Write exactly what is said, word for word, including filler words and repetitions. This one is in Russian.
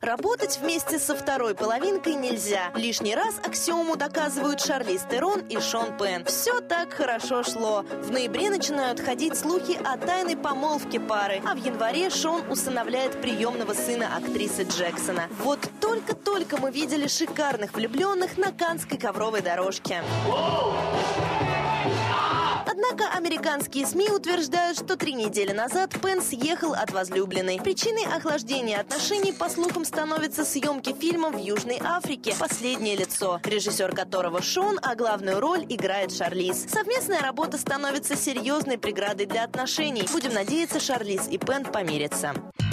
Работать вместе со второй половинкой нельзя. Лишний раз аксиому доказывают Шарлиз Терон и Шон Пенн. Все так хорошо шло. В ноябре начинают ходить слухи о тайной помолвке пары, а в январе Шон усыновляет приемного сына актрисы Джексона. Вот только-только мы видели шикарных влюбленных на Каннской ковровой дорожке. Однако американские СМИ утверждают, что три недели назад Пенн съехал от возлюбленной. Причиной охлаждения отношений, по слухам, становятся съемки фильма в Южной Африке «Последнее лицо», режиссер которого Шон, а главную роль играет Шарлиз. Совместная работа становится серьезной преградой для отношений. Будем надеяться, Шарлиз и Пенн помирятся.